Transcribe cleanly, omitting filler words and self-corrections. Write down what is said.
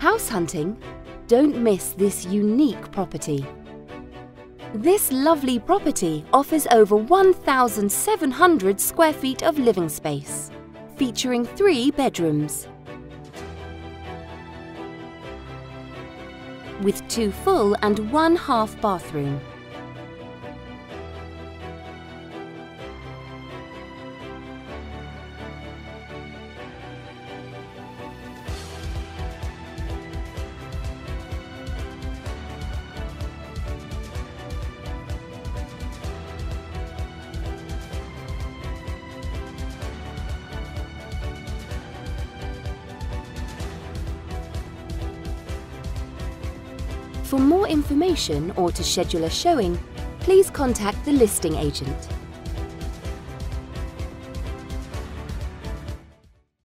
House hunting? Don't miss this unique property. This lovely property offers over 1,700 square feet of living space, featuring 3 bedrooms, with 2 full and 1 half bathroom. For more information or to schedule a showing, please contact the listing agent.